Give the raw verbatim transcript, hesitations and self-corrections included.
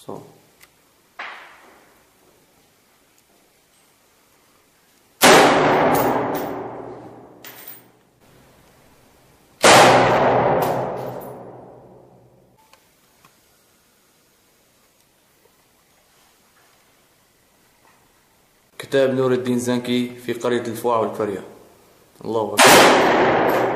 صو. كتاب نور الدين زنكي في قرية الفواع والفرية. الله أكبر.